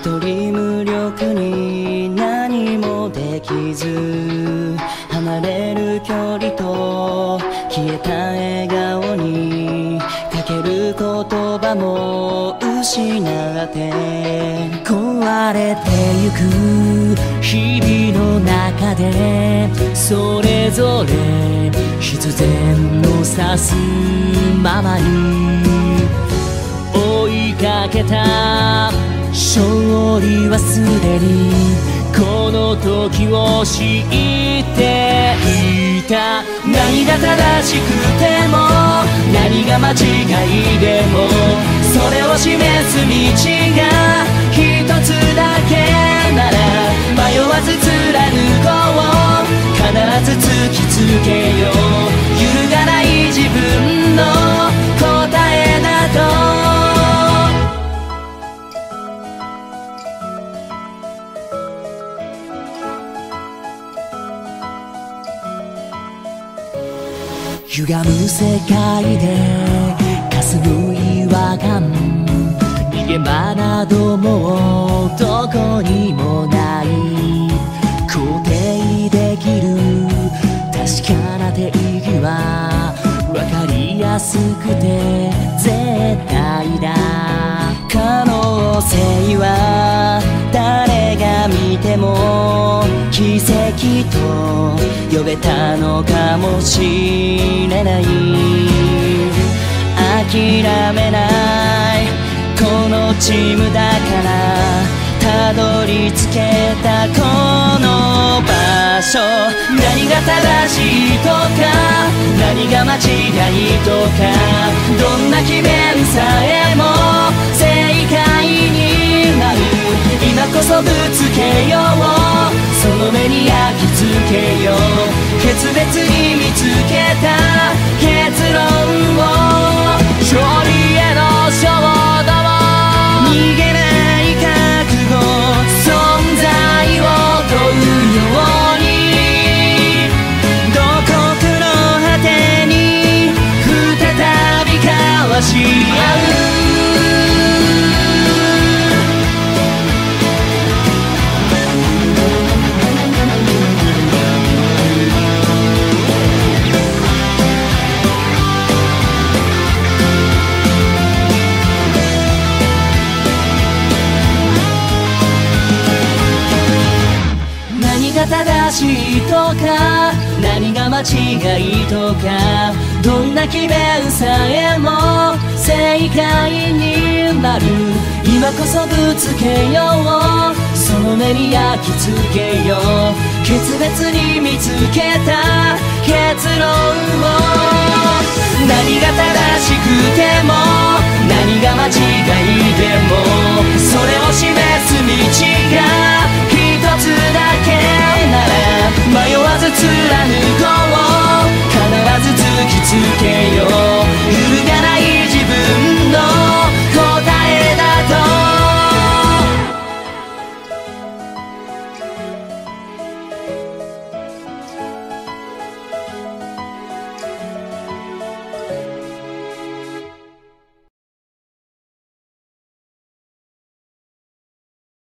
一人無力に何もできず離れる距離と消えた笑顔にかける言葉も失って壊れてゆく日々の中でそれぞれ必然の指すままに追いかけた勝利はすでにこの時を知っていた何が正しくても何が間違いでもそれを示す道が一つだけなら迷わず貫こう必ず突きつけよう揺るがない自分の答えなど歪む世界で霞む違和感逃げ場などもうどこにもない肯定できる確かな定義は分かりやすくて絶対だ可能性は誰が見ても奇跡と呼べたのかもしれない諦めないこのチームだからたどり着けたこの場所何が正しいとか何が間違いとかどんな詭弁さえも正解になる今こそぶつけようその目に焼き付けよう決別に見つけた結論を勝利への衝動を逃げない覚悟存在を問うように土刻の果てに再び交わし合う正しいとか何が間違いとかどんな詭弁さえも正解になる今こそぶつけようその目に焼き付けよう決別に見つけた結論を何が正しくても何が間違いでも